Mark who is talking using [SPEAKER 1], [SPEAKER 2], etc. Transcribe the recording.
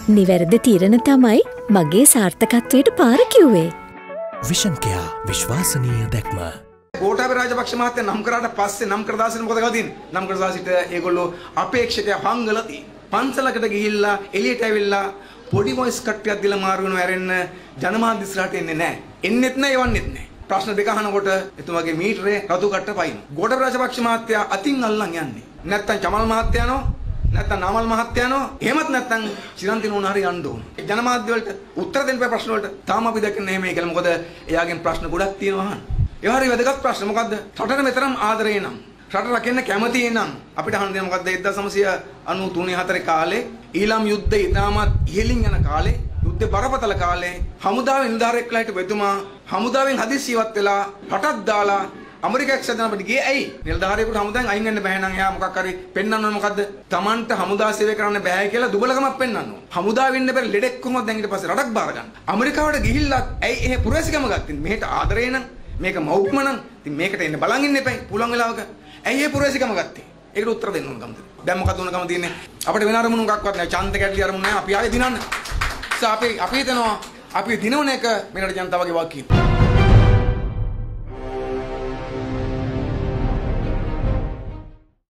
[SPEAKER 1] නිවැරදි තීරණ තමයි මගේ සාර්ථකත්වයට පාර කිව්වේ.
[SPEAKER 2] විෂන් කෙයා විශ්වාසනීය දැක්ම.
[SPEAKER 3] ගෝඨාභය රාජපක්ෂ මහත්තයා නම් කරාට පස්සේ නම් කර දාසින මොකද කරලා තියෙන්නේ? නම් කර දාසිට ඒගොල්ලෝ අපේක්ෂකයා හංගලා තියෙන්නේ. පන්සලකට ගිහිල්ලා එළියට ඇවිල්ලා පොඩි වොයිස් කට්ටියක් දීලා මාරු වෙනවා ඇරෙන්න ජනමාධ්‍ය ඉස්සරහට එන්නේ නැහැ. එන්නෙත් නැහැ යවන්නෙත් නැහැ. ප්‍රශ්න දෙක අහනකොට එතුමාගේ මීටරේ රතු කට්ට පයින්. ගෝඨාභය රාජපක්ෂ මහත්තයා අතින් අල්ලන් යන්නේ. නැත්තම් චමල් මහත්තයා යනවා. නැත්තම් නාමල් මහත්තයා යනවා. එහෙමත් නැත්තම් චිරන්තින උන හරි යන්න ඕන. ජනමාධ්‍ය වලට උත්තර දෙන්න බෑ ප්‍රශ්න වලට. තාම අපි දැක්කේ නැහැ මේ කියලා. මොකද එයාගෙන් ප්‍රශ්න ගොඩක් තියෙනවා අහන්න. ඒ හරි වැදගත් ප්‍රශ්න මොකද්ද? රටට මෙතරම් ආදරේ නම් රට රකින්න කැමති නම් අපිට අහන්න දෙන මොකද්ද 1993 4 කාලේ ඊළාම් යුද්ධය ඉතාමත් ඉහළින් යන කාලේ යුද්ධේ බරපතල කාලේ හමුදාවේ නිලධාරියෙක්ලා හිටපු එතුමා හමුදාවෙන් හදිස්සියවත් වෙලා රටක් දාලා ඇමරිකාවක් සදන අපිට ගියේ ඇයි? නිලධාරියෙකුට හමුදාවෙන් අයින් වෙන්න බෑ නම් එයා මොකක් හරි පෙන්වන්න ඕන මොකද්ද? Tamanට හමුදා සේවය කරන්න බෑ කියලා දුබලකමක් පෙන්වන්න ඕන. හමුදාවෙන් ඉන්න බැරි ලෙඩෙක් කොහොමද දැන් ඊට පස්සේ රටක් බාර ගන්න? ඇමරිකාවට ගිහිල්ලා ඇයි එහෙ පුරවැසිකම ගත්තේ? මෙහෙට ආදරේ නම් මේක මව්ක්ම නම් ඉතින් මේකට එන්න බලන් ඉන්න එපයි පුළුවන් වෙලාවක. ඇයි ඒ පුරවැසිකම ගත්තේ? ඒකට උත්තර දෙන්න ඕන කමද? දැන් මොකද උනකම තියෙන්නේ? අපිට වෙන අරමුණු මොකක්වත් නැහැ. ඡන්ද කැඩලි අරමුණු නැහැ. අපි ආයේ දිනන්න. අපි හිතනවා අපි දිනවන එක මෙරට ජනතාවගේ වගකීම.